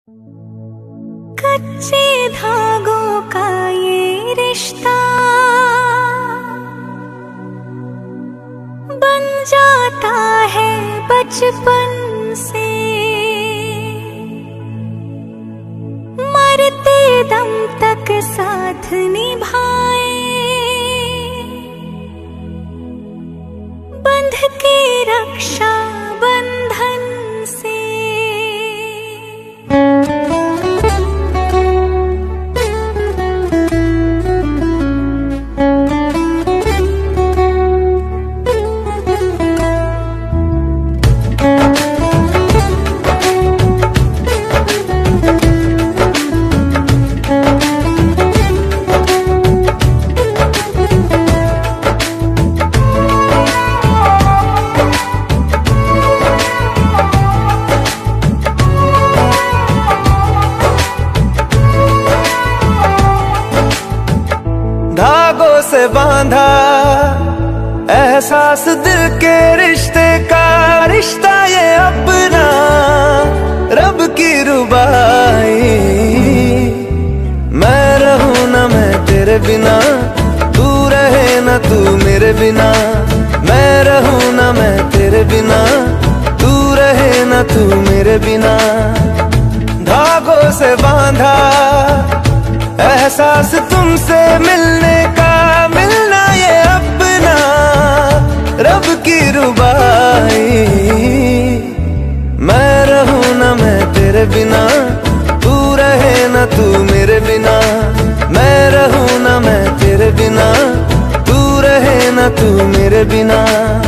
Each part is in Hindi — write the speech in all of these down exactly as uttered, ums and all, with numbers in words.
कच्चे धागों का ये रिश्ता बन जाता है बचपन से, मरते दम तक साथ निभाए, बंध के रक्षा बंधन से। धागों से बांधा एहसास दिल के रिश्ते का, रिश्ता ये अपना रब की रुबाई। मैं रहूं ना मैं तेरे बिना, तू रहे ना तू मेरे बिना। मैं रहूं ना मैं तेरे बिना, तू रहे ना तू मेरे बिना। धागों से बांधा एहसास तुमसे मिलने का, मिलना ये अपना रब की रुबाई। मैं रहूं ना मैं तेरे बिना, तू रहे ना तू मेरे बिना। मैं रहूं ना मैं तेरे बिना, तू रहे ना तू मेरे बिना।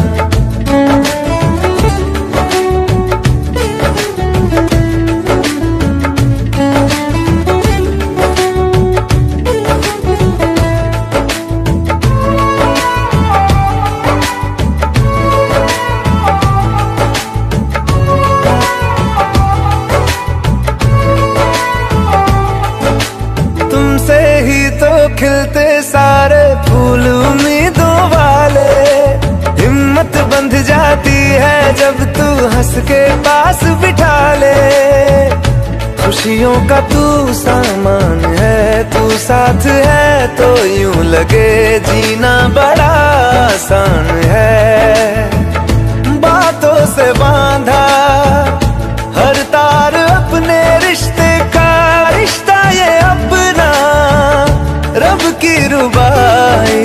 खिलते सारे फूल उम्मीदों वाले, हिम्मत बंध जाती है जब तू हंस के पास बिठा ले। खुशियों का तू सामान है, तू साथ है तो यूं लगे जीना बड़ा आसान है। बातों से बांधा हर तार अपने रिश्ते का, रिश्ता ये अपना रब की रुबाई।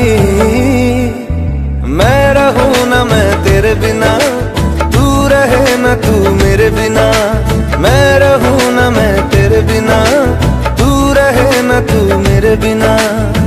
मैं रहूं ना मैं तेरे बिना, तू रहे ना तू मेरे बिना। मैं रहूं ना मैं तेरे बिना, तू रहे ना तू मेरे बिना।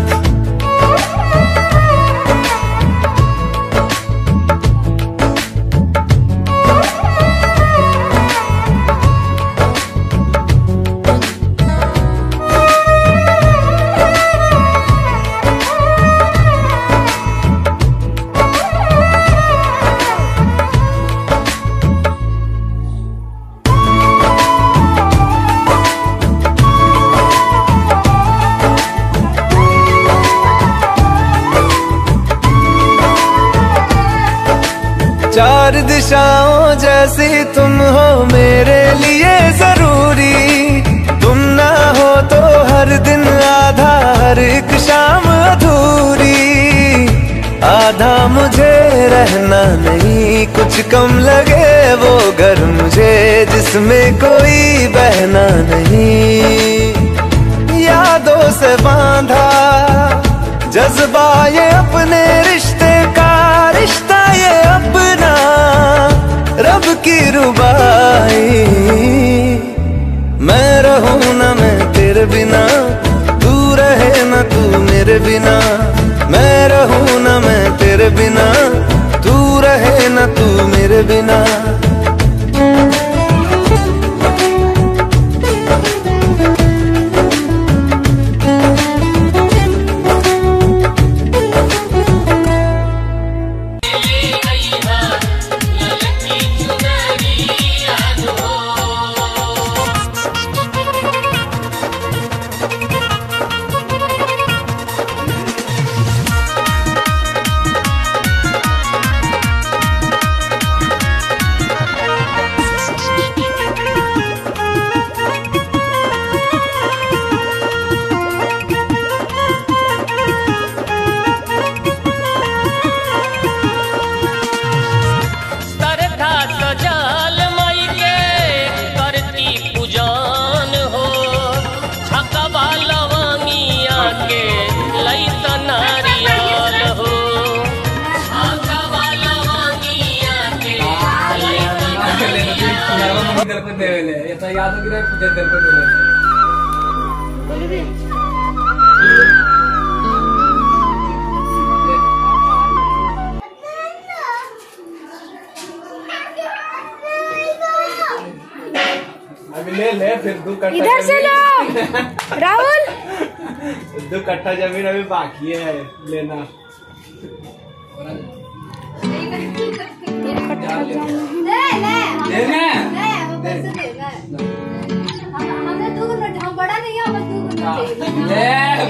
चार दिशाओं जैसी तुम हो मेरे लिए जरूरी। तुम ना हो तो हर दिन आधा, हर एक शाम अधूरी। आधा मुझे रहना नहीं, कुछ कम लगे वो घर मुझे जिसमें कोई बहना नहीं। यादों से बांधा जज्बा ये अपने रिश्ते का, रिश्ता ये अपना रब की रुबाई। मैं रहूं ना मैं तेरे बिना, तू रहे ना तू मेरे बिना। मैं रहूं ना मैं तेरे बिना, तू रहे ना तू मेरे बिना। दे ले ये तो याद हो गिरा पूछे तेरे को दे बोल भी अभी ले ले फिर दो कट्टा इधर से लो राहुल। दो कट्टा जमीन अभी बाकी है लेना। ले ले लेना ले हम पैसे दे ले हमें दो गुना हम बड़ा नहीं है हम दो गुना ले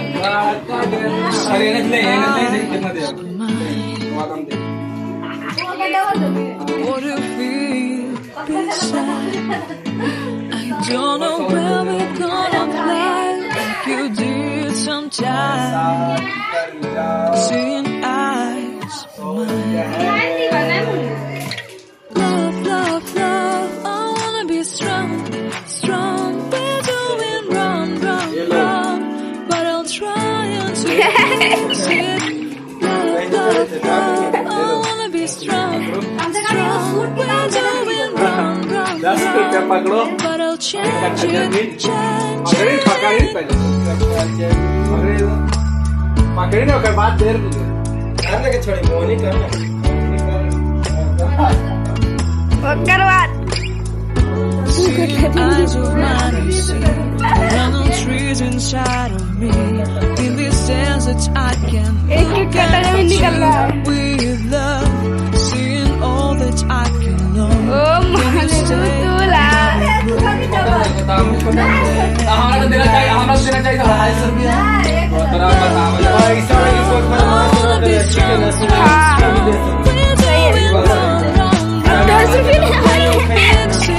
अरे नहीं ले ये नहीं दे कितना दे वादम दे वो बड़ा हो दे What if we be sad? I don't know where we're gonna fly like you did sometimes. Seeing eyes, love, love, love. I wanna be strong, strong. We're doing wrong, wrong, wrong, but I'll try and see it. Love, love, love. I wanna be strong, strong. We're doing wrong, wrong, दस रुपया पकड़ो but I'll change it, change पकड़ी it. पकड़ी पहले पकड़ी पकड़ी ना कर बात देर तुझे कर लेके छोड़ी मोनी कर करवाट Eyes of mine, you see, running trees inside of me. In this desert, I can एक एक कटा जमीन निकल रहा है। with love, seeing all that I can know. ओ माने दूला हमारा तो देना चाहिए हमारा तो देना चाहिए ढाई सौ रुपया तेरा बता मुझे पैसा इस वक्त पर We're doing wrong, wrong, दस रुपये